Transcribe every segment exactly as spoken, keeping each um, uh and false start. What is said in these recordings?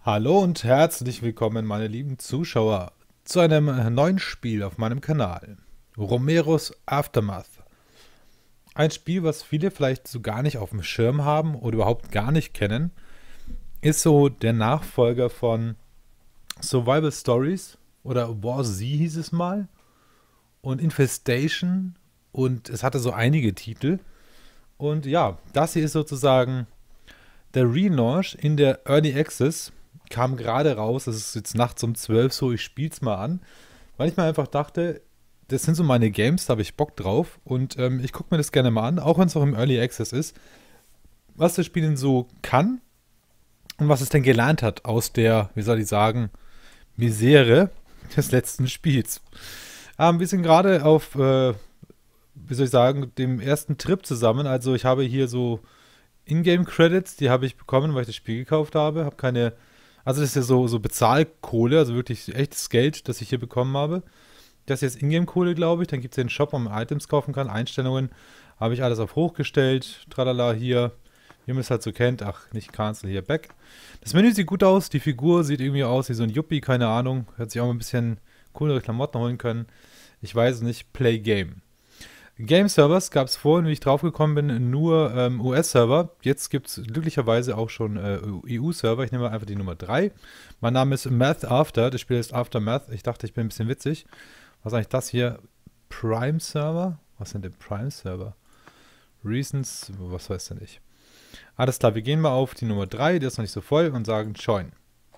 Hallo und herzlich willkommen, meine lieben Zuschauer, zu einem neuen Spiel auf meinem Kanal. Romeros Aftermath. Ein Spiel, was viele vielleicht so gar nicht auf dem Schirm haben oder überhaupt gar nicht kennen, ist so der Nachfolger von Survival Stories oder War Z hieß es mal und Infestation, und es hatte so einige Titel. Und ja, das hier ist sozusagen der Relaunch in der Early Access. Kam gerade raus, es ist jetzt nachts um zwölf so, ich spiel's mal an, weil ich mir einfach dachte, das sind so meine Games, da habe ich Bock drauf und ähm, ich gucke mir das gerne mal an, auch wenn es noch im Early Access ist, was das Spiel denn so kann und was es denn gelernt hat aus der, wie soll ich sagen, Misere des letzten Spiels. Ähm, wir sind gerade auf, äh, wie soll ich sagen, dem ersten Trip zusammen, also ich habe hier so Ingame-Credits, die habe ich bekommen, weil ich das Spiel gekauft habe, habe keine. Also das ist ja so, so Bezahlkohle, also wirklich echtes Geld, das ich hier bekommen habe. Das ist jetzt Ingame-Kohle, glaube ich. Dann gibt es hier einen Shop, wo man Items kaufen kann. Einstellungen habe ich alles auf hochgestellt. Tralala hier. Wie man es halt so kennt. Ach, nicht Cancel, hier Back. Das Menü sieht gut aus. Die Figur sieht irgendwie aus wie so ein Yuppie, keine Ahnung. Hätte sich auch mal ein bisschen coolere Klamotten holen können. Ich weiß es nicht. Play Game. Game-Servers gab es vorhin, wie ich draufgekommen bin, nur ähm, U S-Server. Jetzt gibt es glücklicherweise auch schon äh, E U-Server. Ich nehme einfach die Nummer drei. Mein Name ist Math After. Das Spiel ist Aftermath. Ich dachte, ich bin ein bisschen witzig. Was ist eigentlich das hier? Prime-Server? Was sind denn Prime-Server? Reasons? Was weiß denn ich? Alles klar, wir gehen mal auf die Nummer drei. Die ist noch nicht so voll und sagen Join.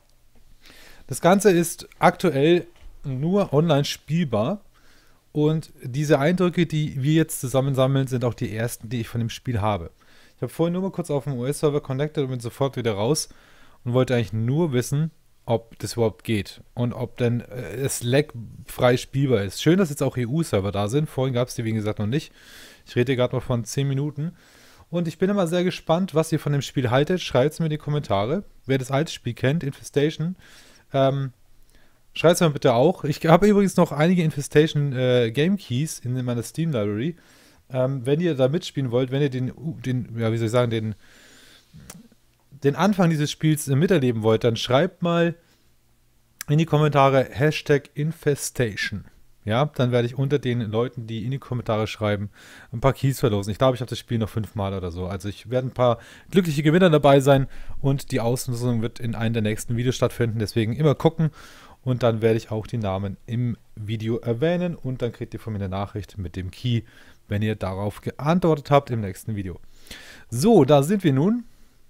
Das Ganze ist aktuell nur online spielbar. Und diese Eindrücke, die wir jetzt zusammensammeln, sind auch die ersten, die ich von dem Spiel habe. Ich habe vorhin nur mal kurz auf dem U S-Server connected und bin sofort wieder raus und wollte eigentlich nur wissen, ob das überhaupt geht und ob denn äh, es lag-frei spielbar ist. Schön, dass jetzt auch E U-Server da sind. Vorhin gab es die, wie gesagt, noch nicht. Ich rede gerade mal von zehn Minuten. Und ich bin immer sehr gespannt, was ihr von dem Spiel haltet. Schreibt es mir in die Kommentare. Wer das alte Spiel kennt, Infestation, ähm, schreibt es mir bitte auch. Ich habe übrigens noch einige Infestation äh, Game Keys in meiner Steam Library. Ähm, wenn ihr da mitspielen wollt, wenn ihr den, den, ja, wie soll ich sagen, den, den Anfang dieses Spiels äh, miterleben wollt, dann schreibt mal in die Kommentare Hashtag Infestation. Ja, dann werde ich unter den Leuten, die in die Kommentare schreiben, ein paar Keys verlosen. Ich glaube, ich habe das Spiel noch fünfmal oder so. Also ich werde ein paar glückliche Gewinner dabei sein und die Auslosung wird in einem der nächsten Videos stattfinden. Deswegen immer gucken. Und dann werde ich auch die Namen im Video erwähnen und dann kriegt ihr von mir eine Nachricht mit dem Key, wenn ihr darauf geantwortet habt im nächsten Video. So, da sind wir nun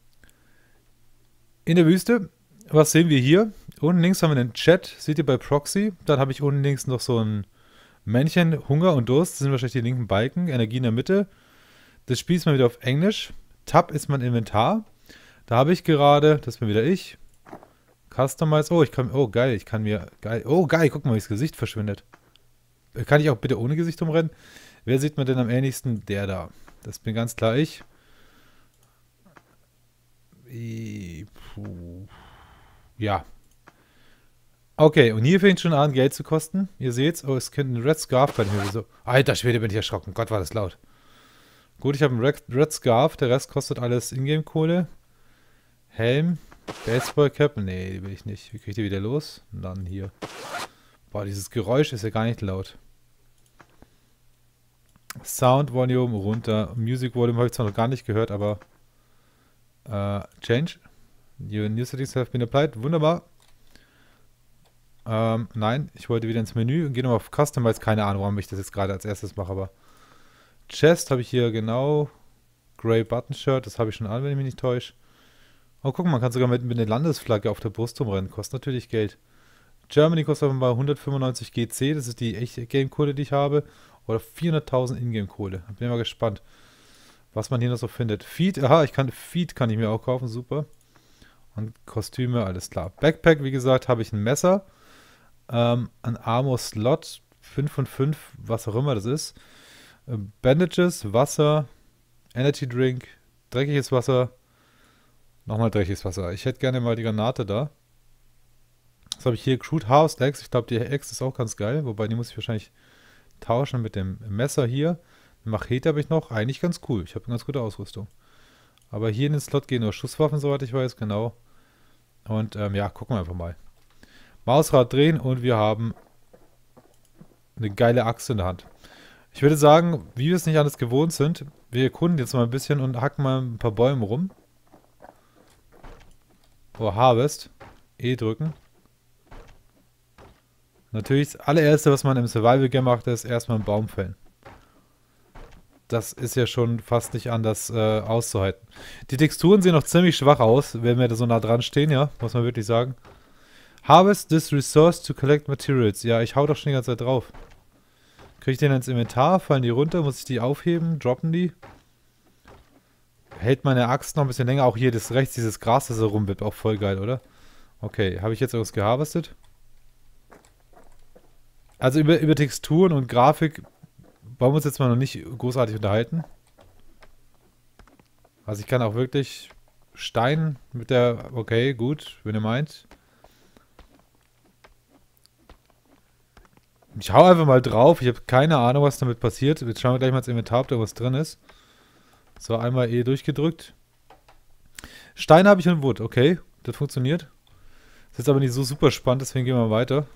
in der Wüste. Was sehen wir hier? Unten links haben wir den Chat, seht ihr bei Proxy. Dann habe ich unten links noch so ein Männchen, Hunger und Durst, das sind wahrscheinlich die linken Balken, Energie in der Mitte. Das Spiel ist mal wieder auf Englisch. Tab ist mein Inventar. Da habe ich gerade, das bin wieder ich, Customize. Oh, ich kann. Oh, geil. Ich kann mir. Geil. Oh, geil. Guck mal, wie das Gesicht verschwindet. Kann ich auch bitte ohne Gesicht umrennen? Wer sieht man denn am ähnlichsten? Der da. Das bin ganz klar ich. Puh. Ja. Okay, und hier fängt schon an, Geld zu kosten. Ihr seht's. Oh, es könnte ein Red Scarf bei mir so. Alter Schwede, bin ich erschrocken. Gott, war das laut. Gut, ich habe einen Red, Red Scarf. Der Rest kostet alles Ingame-Kohle. Helm. Baseball Cap? Nee, die will ich nicht. Wie kriege ich die wieder los? Und dann hier. Boah, dieses Geräusch ist ja gar nicht laut. Sound Volume runter. Music Volume habe ich zwar noch gar nicht gehört, aber äh, Change. Your new settings have been applied. Wunderbar. Ähm, nein, ich wollte wieder ins Menü und gehe nochmal auf Customize. Keine Ahnung, warum ich das jetzt gerade als erstes mache, aber Chest habe ich hier genau. Grey Button Shirt, das habe ich schon an, wenn ich mich nicht täusche. Oh, guck mal, man kann sogar mit, mit einer Landesflagge auf der Brust rumrennen. Kostet natürlich Geld. Germany kostet aber mal hundertfünfundneunzig G C. Das ist die echte Game-Kohle, die ich habe. Oder vierhunderttausend Ingame-Kohle. Bin mal gespannt, was man hier noch so findet. Feed, aha, ich kann Feed kann ich mir auch kaufen. Super. Und Kostüme, alles klar. Backpack, wie gesagt, habe ich ein Messer. Ähm, ein Armor-Slot. fünf von fünf, was auch immer das ist. Äh, Bandages, Wasser. Energy Drink. Dreckiges Wasser. Nochmal dreckiges Wasser. Ich hätte gerne mal die Granate da. Was habe ich hier? Crude House Axe. Ich glaube, die Axe ist auch ganz geil. Wobei, die muss ich wahrscheinlich tauschen mit dem Messer hier. Eine Machete habe ich noch. Eigentlich ganz cool. Ich habe eine ganz gute Ausrüstung. Aber hier in den Slot gehen nur Schusswaffen, soweit ich weiß. Genau. Und ähm, ja, gucken wir einfach mal. Mausrad drehen und wir haben eine geile Axt in der Hand. Ich würde sagen, wie wir es nicht anders gewohnt sind, wir erkunden jetzt mal ein bisschen und hacken mal ein paar Bäume rum. Oh, Harvest. E drücken. Natürlich das allererste, was man im Survival-Game macht, ist erstmal einen Baum fällen. Das ist ja schon fast nicht anders äh, auszuhalten. Die Texturen sehen noch ziemlich schwach aus, wenn wir da so nah dran stehen, ja, muss man wirklich sagen. Harvest this resource to collect materials. Ja, ich hau doch schon die ganze Zeit drauf. Kriege ich den ins Inventar? Fallen die runter? Muss ich die aufheben? Droppen die? Hält meine Axt noch ein bisschen länger? Auch hier das rechts, dieses Gras, das so rumwippt. Auch voll geil, oder? Okay, habe ich jetzt irgendwas geharvestet? Also über, über Texturen und Grafik wollen wir uns jetzt mal noch nicht großartig unterhalten. Also ich kann auch wirklich Stein mit der... Okay, gut, wenn ihr meint. Ich hau einfach mal drauf. Ich habe keine Ahnung, was damit passiert. Jetzt schauen wir gleich mal ins Inventar, ob da was drin ist. So, einmal E durchgedrückt. Stein habe ich und Wood. Okay, das funktioniert. Das ist aber nicht so super spannend, deswegen gehen wir weiter.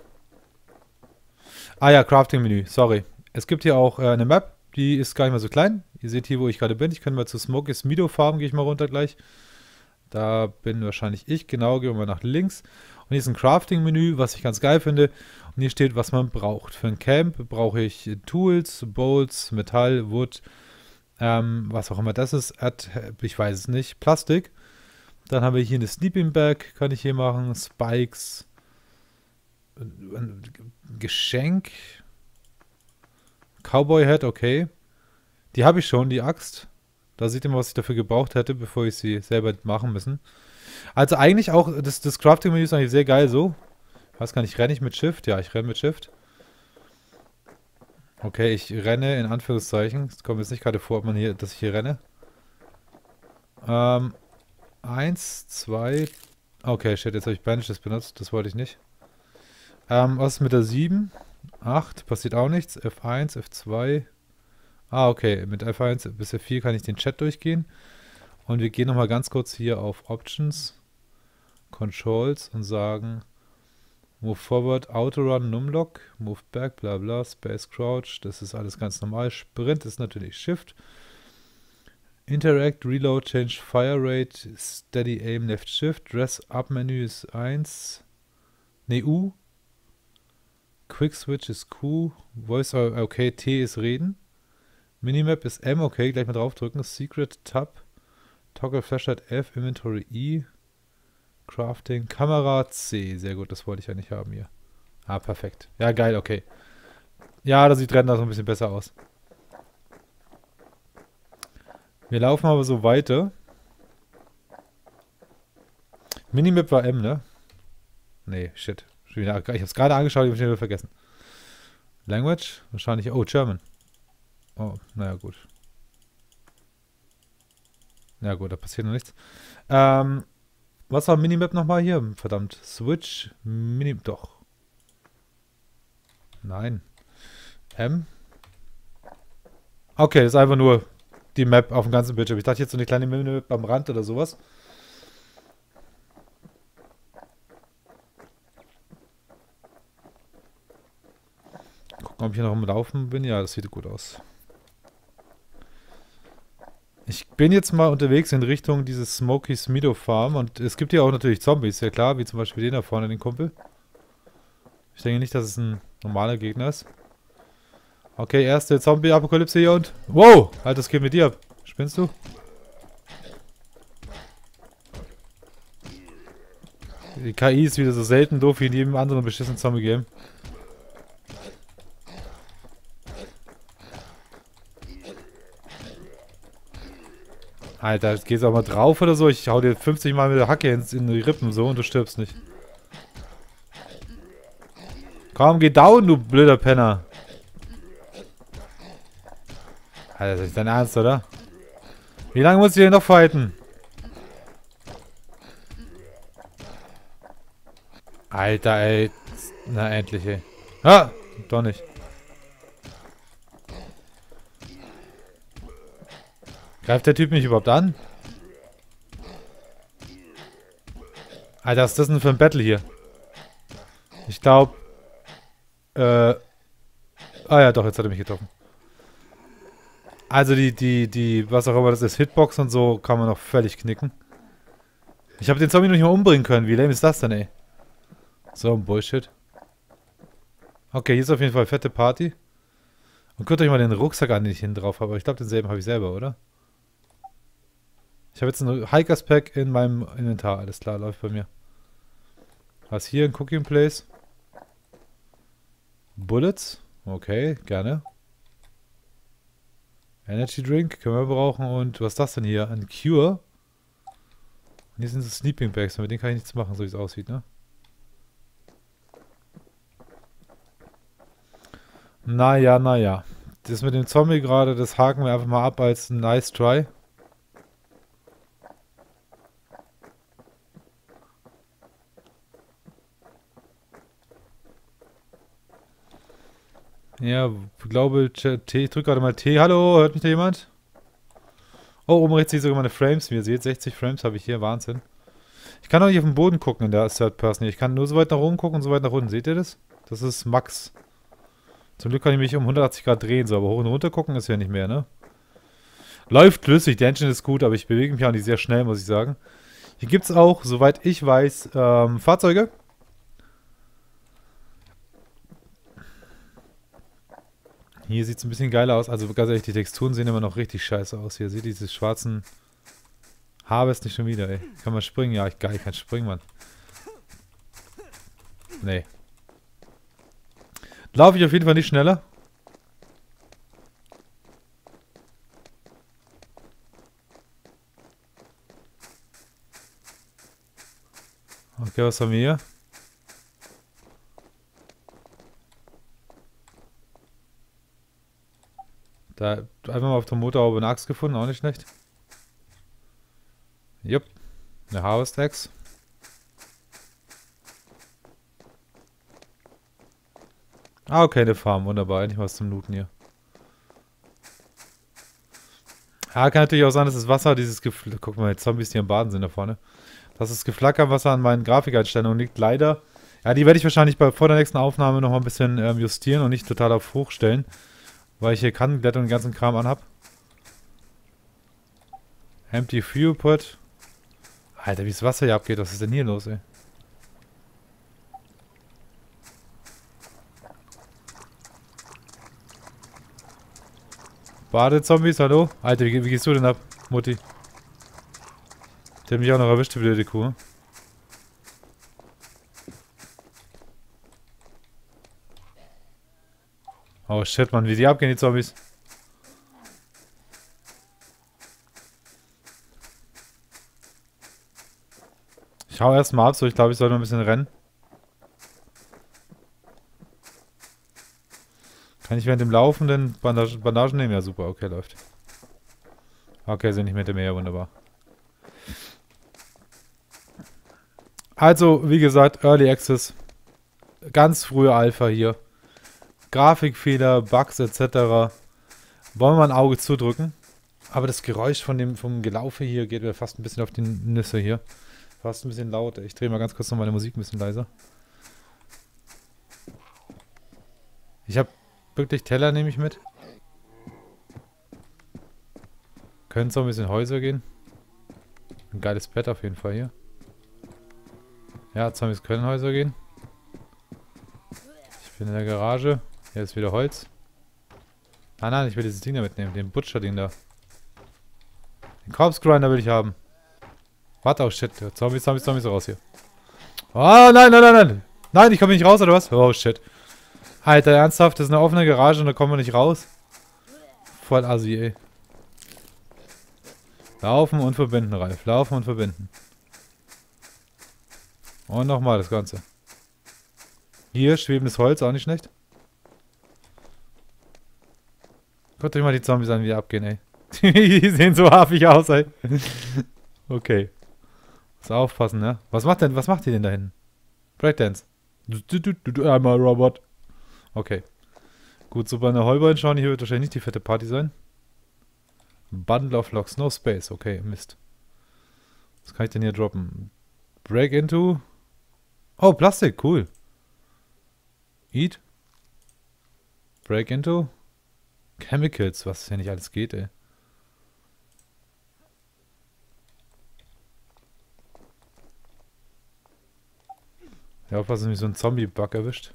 Ah ja, Crafting-Menü. Sorry. Es gibt hier auch äh, eine Map. Die ist gar nicht mal so klein. Ihr seht hier, wo ich gerade bin. Ich kann mal zu Smoky's Meadow Farm, gehe ich mal runter gleich. Da bin wahrscheinlich ich. Genau, gehen wir mal nach links. Und hier ist ein Crafting-Menü, was ich ganz geil finde. Und hier steht, was man braucht. Für ein Camp brauche ich Tools, Bolts, Metall, Wood, ähm, was auch immer das ist. Ich weiß es nicht. Plastik. Dann haben wir hier eine Sleeping Bag, kann ich hier machen. Spikes. Ein Geschenk. Cowboy Hat, okay. Die habe ich schon, die Axt. Da seht ihr mal, was ich dafür gebraucht hätte, bevor ich sie selber machen müssen. Also eigentlich auch, das, das Crafting-Menü ist eigentlich sehr geil so. Ich weiß gar nicht, renne ich mit Shift? Ja, ich renne mit Shift. Okay, ich renne in Anführungszeichen. Es kommt jetzt nicht gerade vor, ob man hier, dass ich hier renne. Ähm, eins, zwei. Okay, shit, jetzt habe ich Bandages benutzt. Das wollte ich nicht. Ähm, was ist mit der sieben? acht, passiert auch nichts. F eins, F zwei. Ah, okay, mit F eins bis F vier kann ich den Chat durchgehen. Und wir gehen nochmal ganz kurz hier auf Options, Controls und sagen Move Forward, Autorun, Numlock, Move Back, bla bla, Space Crouch, das ist alles ganz normal. Sprint ist natürlich Shift. Interact, Reload, Change Fire Rate, Steady Aim, Left Shift, Dress Up Menü ist eins. Ne, U. Quick Switch ist Q. Voice, okay, T ist Reden. Minimap ist M, okay, gleich mal draufdrücken. Secret Tab. Toggle Flashlight F, Inventory I. Crafting, Kamera C. Sehr gut, das wollte ich ja nicht haben hier. Ah, perfekt. Ja, geil, okay. Ja, da sieht Render so ein bisschen besser aus. Wir laufen aber so weiter. Minimap war M, ne? Nee, shit. Ich habe es gerade angeschaut, ich habe es wieder vergessen. Language? Wahrscheinlich, oh, German. Oh, naja, gut. Ja gut, da passiert noch nichts. Ähm, was war Minimap nochmal hier? Verdammt. Switch, Mini... Doch. Nein. M? Okay, das ist einfach nur die Map auf dem ganzen Bildschirm. Ich dachte jetzt so eine kleine Minimap am Rand oder sowas. Gucken, ob ich hier noch im Laufen bin. Ja, das sieht gut aus. Ich bin jetzt mal unterwegs in Richtung dieses Smoky's Meadow Farm und es gibt hier auch natürlich Zombies, ja klar, wie zum Beispiel den da vorne, den Kumpel. Ich denke nicht, dass es ein normaler Gegner ist. Okay, erste Zombie-Apokalypse hier und... Wow! Alter, das geht mit dir ab. Spinnst du? Die K I ist wieder so selten doof wie in jedem anderen beschissenen Zombie-Game. Alter, jetzt gehst du auch mal drauf oder so. Ich hau dir fünfzig Mal mit der Hacke ins, in die Rippen so und du stirbst nicht. Komm, geh down, du blöder Penner. Alter, das ist dein Ernst, oder? Wie lange muss ich denn noch fighten? Alter, ey. Na, endlich, ey. Ah, doch nicht. Greift der Typ mich überhaupt an? Alter, was ist das denn für ein Battle hier? Ich glaube... Äh... Ah ja, doch, jetzt hat er mich getroffen. Also die, die, die, was auch immer das ist, Hitbox und so, kann man noch völlig knicken. Ich habe den Zombie noch nicht mal umbringen können. Wie lame ist das denn, ey? So ein Bullshit. Okay, hier ist auf jeden Fall fette Party. Und guckt euch mal den Rucksack an, den ich hinten drauf habe. Aber ich glaube, denselben habe ich selber, oder? Ich habe jetzt ein Hikers Pack in meinem Inventar. Alles klar, läuft bei mir. Was hier? Ein Cooking Place. Bullets. Okay, gerne. Energy Drink können wir brauchen. Und was ist das denn hier? Ein Cure. Und hier sind so Sleeping Bags. Mit denen kann ich nichts machen, so wie es aussieht, ne? Naja, naja. Das mit dem Zombie gerade, das haken wir einfach mal ab als ein nice try. Ja, glaube, T, ich drücke gerade mal T. Hallo, hört mich da jemand? Oh, oben rechts sehe ich sogar meine Frames, wie ihr seht. sechzig Frames habe ich hier, Wahnsinn. Ich kann auch nicht auf den Boden gucken in der Third Person. Ich kann nur so weit nach oben gucken und so weit nach unten. Seht ihr das? Das ist Max. Zum Glück kann ich mich um hundertachtzig Grad drehen, so, aber hoch und runter gucken ist ja nicht mehr, ne? Läuft flüssig, der Engine ist gut, aber ich bewege mich auch nicht sehr schnell, muss ich sagen. Hier gibt es auch, soweit ich weiß, ähm, Fahrzeuge. Hier sieht es ein bisschen geiler aus. Also ganz ehrlich, die Texturen sehen immer noch richtig scheiße aus. Hier seht ihr diese schwarzen Harvest nicht schon wieder, ey. Kann man springen? Ja, ich, geil, ich kann springen, Mann. Nee. Laufe ich auf jeden Fall nicht schneller. Okay, was haben wir hier? Da einfach mal auf der Motorhaube eine Axt gefunden, auch nicht schlecht. Jupp. Eine Harvest Axe. Ah, okay, eine Farm. Wunderbar. Endlich was zum Looten hier. Ah, kann natürlich auch sein, dass das Wasser, dieses Gefl... Guck mal, die Zombies, die am Baden sind da vorne. Dass das Geflacker am Wasser an meinen Grafikeinstellungen liegt. Leider. Ja, die werde ich wahrscheinlich bei, vor der nächsten Aufnahme nochmal ein bisschen ähm, justieren und nicht total auf hoch stellen. Weil ich hier Kannenglätter und den ganzen Kram anhab. Empty Fuel Pot. Alter, wie das Wasser hier abgeht. Was ist denn hier los, ey? Badezombies, hallo? Alter, wie, wie gehst du denn ab, Mutti? Der hat mich auch noch erwischt, die blöde Kuh. Oh shit, Mann, wie die abgehen, die Zombies. Ich hau erstmal ab, so ich glaube, ich sollte noch ein bisschen rennen. Kann ich während dem Laufenden Bandage, Bandagen nehmen? Ja, super, okay, läuft. Okay, sind nicht mehr hinter mir, ja, wunderbar. Also, wie gesagt, Early Access. Ganz frühe Alpha hier. Grafikfehler, Bugs et cetera. Wollen wir mal ein Auge zudrücken. Aber das Geräusch von dem, vom Gelaufe hier geht mir fast ein bisschen auf die Nüsse hier. Fast ein bisschen laut. Ich drehe mal ganz kurz noch meine Musik ein bisschen leiser. Ich habe wirklich Teller, nehme ich mit. Können so ein bisschen in Häuser gehen. Ein geiles Bett auf jeden Fall hier. Ja, Zombies können in Häuser gehen. Ich bin in der Garage. Hier ist wieder Holz. Ah nein, ich will dieses Ding da mitnehmen. Den Butcher-Ding da. Den Corpse Grinder will ich haben. Warte, oh shit. Zombies, Zombies, Zombies, raus hier. Oh nein, nein, nein, nein. Nein, ich komme nicht raus, oder was? Oh shit. Alter, ernsthaft? Das ist eine offene Garage und da kommen wir nicht raus? Voll assi, ey. Laufen und verbinden, Ralf. Laufen und verbinden. Und nochmal das Ganze. Hier, schwebendes Holz, auch nicht schlecht. Guckt euch mal die Zombies an, wie die abgehen, ey. Die sehen so hafig aus, ey. Okay. Muss aufpassen, ne? Was macht denn, was macht ihr denn da hinten? Breakdance. Einmal Robot. Okay. Gut, so bei einer Heulbein-Schauen, hier wird wahrscheinlich nicht die fette Party sein. Bundle of Logs, no space. Okay, Mist. Was kann ich denn hier droppen? Break into. Oh, Plastik, cool. Eat. Break into. Chemicals, was hier nicht alles geht, ey. Ja, aufpassen, dass mich so ein Zombie-Bug erwischt.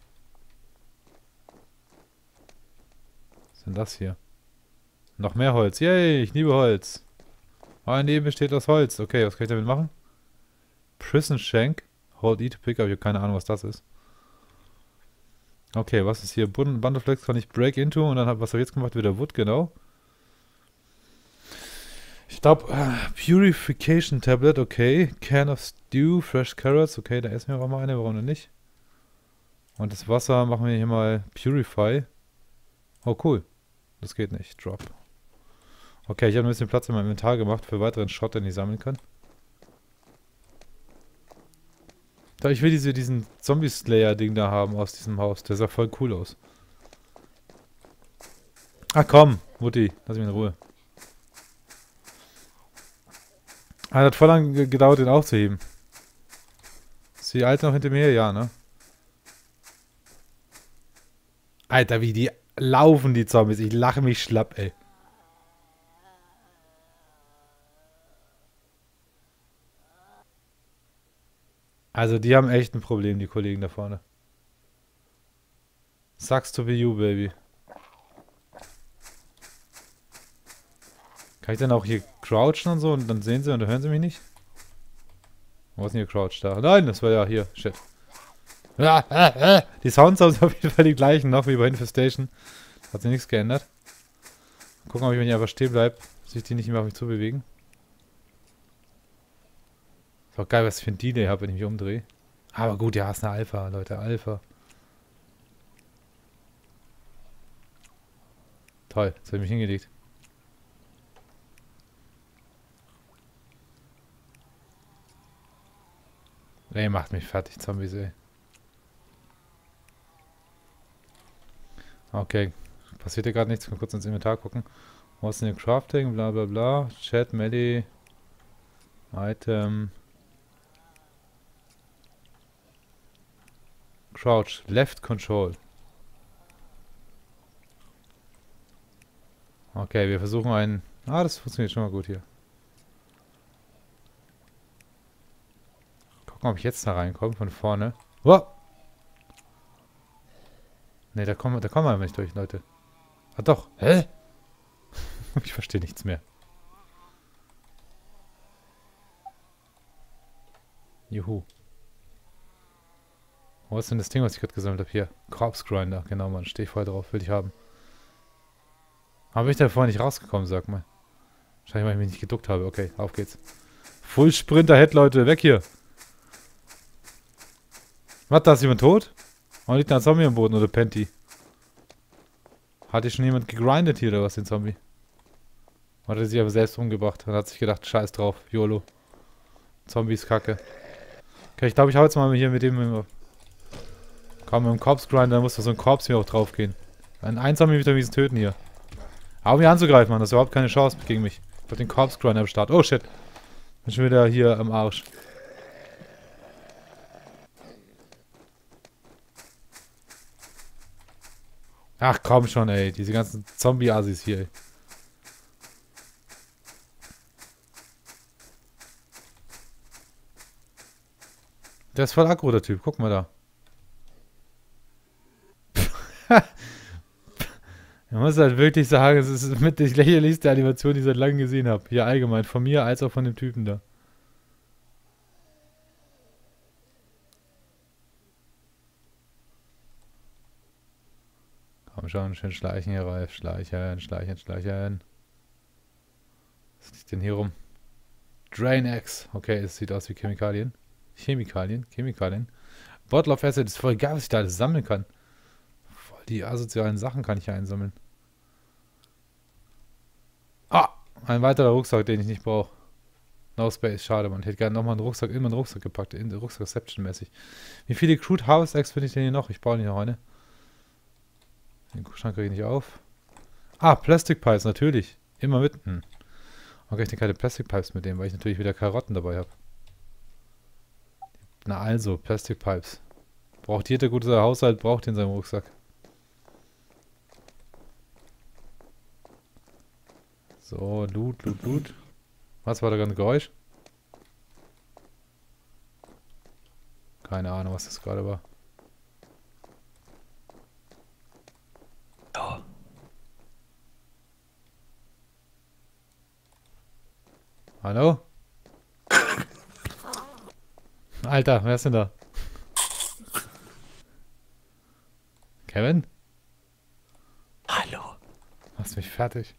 Was ist denn das hier? Noch mehr Holz. Yay, ich liebe Holz. Ah, neben mir steht das Holz. Okay, was kann ich damit machen? Prison Shank. Hold E to pick up. Ich habe keine Ahnung, was das ist. Okay, was ist hier? Bundleflex kann ich break into und dann hab, was habe ich jetzt gemacht? Wieder Wood, genau. Ich glaube, uh, Purification Tablet, okay. Can of Stew, Fresh Carrots, okay, da essen wir auch mal eine, warum denn nicht? Und das Wasser machen wir hier mal Purify. Oh, cool. Das geht nicht. Drop. Okay, ich habe ein bisschen Platz in meinem Inventar gemacht für weiteren Schrott, den ich sammeln kann. Da ich will diese, diesen Zombie-Slayer-Ding da haben aus diesem Haus. Der sah voll cool aus. Ach komm, Mutti, lass mich in Ruhe. Ah, hat voll lange gedauert, den aufzuheben. Ist die Alte noch hinter mir her? Ja, ne? Alter, wie die laufen, die Zombies. Ich lache mich schlapp, ey. Also, die haben echt ein Problem, die Kollegen da vorne. Sucks to be you, baby. Kann ich dann auch hier crouchen und so und dann sehen sie und dann hören sie mich nicht? Wo ist denn hier crouch da? Nein, das war ja hier. Shit. Die Sounds sind auf jeden Fall die gleichen noch wie bei Infestation. Hat sich nichts geändert. Gucken, ob ich, wenn ich einfach stehen bleibe, sich die nicht mehr auf mich zubewegen. Ist auch geil, was ich für ein Delay habe, wenn ich mich umdrehe. Aber gut, ja, ist eine Alpha, Leute, Alpha. Toll, jetzt habe ich mich hingelegt. Ey, macht mich fertig, Zombies, ey. Okay, passiert hier gerade nichts. Mal kurz ins Inventar gucken. Wo ist denn hier Crafting? Bla bla bla. Chat, Medi. Item. Crouch. Left Control. Okay, wir versuchen einen... Ah, das funktioniert schon mal gut hier. Gucken, ob ich jetzt da reinkomme, von vorne. Oh! Ne, da kommen, da kommen wir nicht durch, Leute. Ah doch. Hä? Ich verstehe nichts mehr. Juhu. Wo ist denn das Ding, was ich gerade gesammelt habe? Hier. Corpse Grinder. Genau, Mann. Stehe ich voll drauf. Will ich haben. Aber bin ich da vorher nicht rausgekommen, sag mal. Wahrscheinlich, weil ich mich nicht geduckt habe. Okay, auf geht's. Full Sprinter Head, Leute. Weg hier. Was, da ist jemand tot? Oh, liegt da ein Zombie am Boden oder Penty? Hat hier schon jemand gegrindet hier oder was, den Zombie? Hat er sich aber selbst umgebracht und hat sich gedacht, scheiß drauf, YOLO. Zombies kacke. Okay, ich glaube, ich hau jetzt mal hier mit dem... Komm, mit dem Corpse Grinder, da muss da so ein Korps hier auch drauf gehen. Ein, ein Zombie wird er wenigstens töten hier. Aber mir anzugreifen, Mann, das ist überhaupt keine Chance gegen mich. Ich hab den Corpse Grinder am Start. Oh shit. Bin schon wieder hier am Arsch. Ach komm schon, ey. Diese ganzen Zombie-Assis hier, ey. Der ist voll aggro, der Typ. Guck mal da. Man muss halt wirklich sagen, es ist mit die lächerlichste Animation, die ich seit langem gesehen habe. Hier allgemein. Von mir als auch von dem Typen da. Komm schon, schön schleichen hier, Ralf. Schleichen, schleichen, schleichen. Was liegt denn hier rum? Drain X. Okay, es sieht aus wie Chemikalien. Chemikalien, Chemikalien. Bottle of Acid ist voll geil, was ich da alles sammeln kann. Voll die asozialen Sachen kann ich hier einsammeln. Ah! Ein weiterer Rucksack, den ich nicht brauche. No Space, schade, man. Ich hätte gerne nochmal einen Rucksack in meinen Rucksack gepackt. In den Rucksackception-mäßig. Wie viele Crude Harvest Eggs finde ich denn hier noch? Ich brauche nicht noch eine. Den Kuhschrank kriege ich nicht auf. Ah, Plastic Pipes, natürlich. Immer mit. Hm. Okay, ich nehme keine Plastic Pipes mit dem, weil ich natürlich wieder Karotten dabei habe. Na also, Plastic Pipes. Braucht jeder gute Haushalt, braucht in seinem Rucksack. So, Loot, Loot, Loot. Was war da gerade ein Geräusch? Keine Ahnung, was das gerade war. Oh. Hallo? Alter, wer ist denn da? Kevin? Hallo. Machst mich fertig.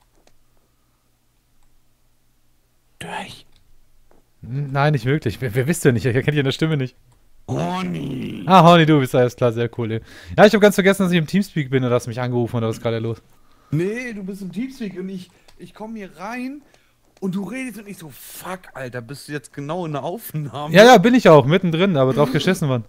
Hör ich? Nein, nicht wirklich. Wer, wer bist du nicht? Ich erkenne deine Stimme nicht. Honey. Ah, Honey, du bist alles klar, sehr cool. Ey. Ja, ich habe ganz vergessen, dass ich im Teamspeak bin und hast mich angerufen oder was ist gerade los? Nee, du bist im Teamspeak und ich, ich komme hier rein und du redest und ich so, fuck, Alter, bist du jetzt genau in der Aufnahme? Ja, ja, bin ich auch, mittendrin, aber drauf geschissen, Mann.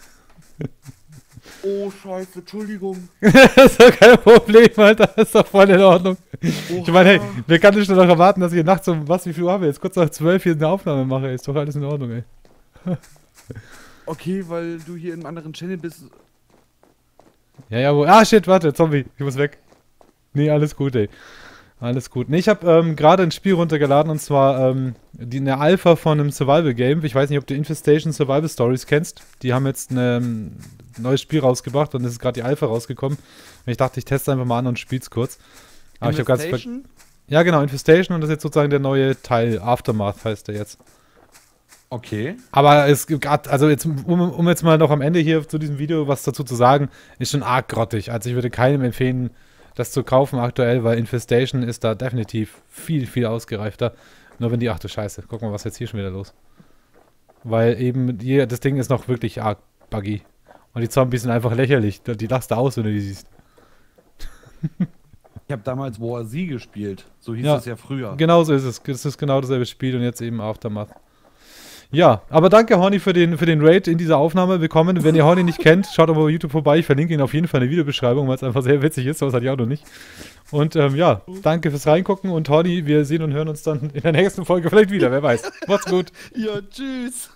Oh, scheiße, Entschuldigung. Das ist doch kein Problem, Alter. Das ist doch voll in Ordnung. Oha. Ich meine, hey, wer kann denn schon noch erwarten, dass ich nachts um, was, wie viel Uhr haben wir jetzt? Kurz nach zwölf hier eine Aufnahme mache, ey. Ist doch alles in Ordnung, ey. Okay, weil du hier im anderen Channel bist. Ja, ja, wo, ah, shit, warte, Zombie, ich muss weg. Nee, alles gut, ey. Alles gut. Nee, ich habe ähm, gerade ein Spiel runtergeladen und zwar ähm, die, eine Alpha von einem Survival-Game. Ich weiß nicht, ob du Infestation Survival Stories kennst. Die haben jetzt ein neues Spiel rausgebracht und es ist gerade die Alpha rausgekommen. Und ich dachte, ich teste einfach mal an und spiel's kurz. Aber ich habe ganz ver- Ja, genau, Infestation und das ist jetzt sozusagen der neue Teil. Aftermath heißt der jetzt. Okay. Aber es gibt grad, also jetzt, um, um jetzt mal noch am Ende hier zu diesem Video was dazu zu sagen, ist schon arg grottig. Also ich würde keinem empfehlen, das zu kaufen aktuell, weil Infestation ist da definitiv viel, viel ausgereifter. Nur wenn die, ach du Scheiße, guck mal, was ist jetzt hier schon wieder los. Weil eben, hier, das Ding ist noch wirklich arg buggy. Und die Zombies sind einfach lächerlich. Die lachst du aus, wenn du die siehst. Ich habe damals War Z gespielt. So hieß Ja, es ja früher. Genau so ist es. Es ist genau dasselbe Spiel und jetzt eben Aftermath. Ja, aber danke Horny für den, für den Raid in dieser Aufnahme bekommen. Wenn ihr Horny nicht kennt, schaut aber bei YouTube vorbei. Ich verlinke ihn auf jeden Fall in der Videobeschreibung, weil es einfach sehr witzig ist. Was hat ich auch noch nicht. Und ähm, ja, danke fürs Reingucken und Horny, wir sehen und hören uns dann in der nächsten Folge vielleicht wieder. Wer weiß. Macht's gut. Ja, tschüss.